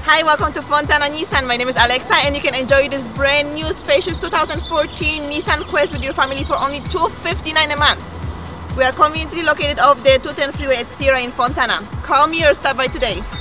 Hi, welcome to Fontana Nissan. My name is Alexa and you can enjoy this brand new spacious 2014 Nissan Quest with your family for only $259 a month. We are conveniently located off the 210 freeway at Sierra in Fontana. Call me or stop by today.